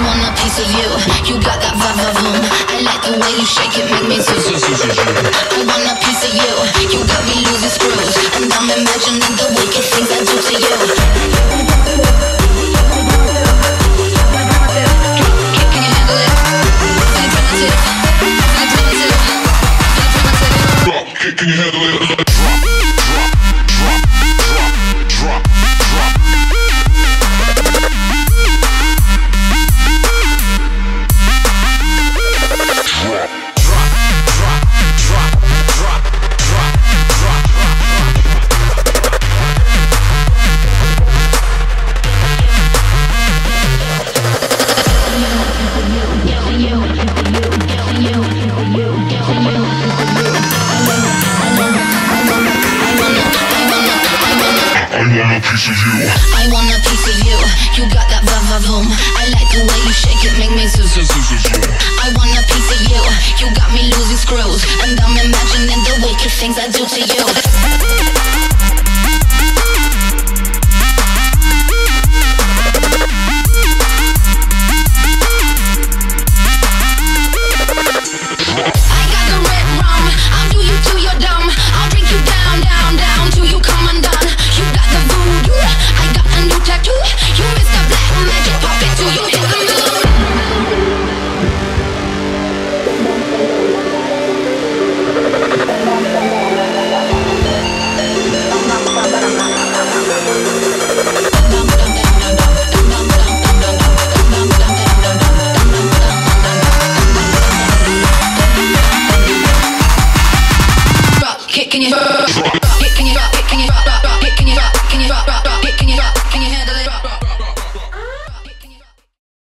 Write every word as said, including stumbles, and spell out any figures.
want a piece of you. You got that va-va-voom. I like the way you shake it, make me so so so so so. I want a piece of you. You got me losing screws, and I'm imagining the wicked things I do to you. Can you handle it? Feel primitive. Feel primitive. Feel primitive. Can you handle it? I want a piece of you. You got that va-va-voom. I like the way you shake it, make me so so so so so. I want a piece of you. You got me losing screws, and I'm imagining the wicked things I do to you. Can you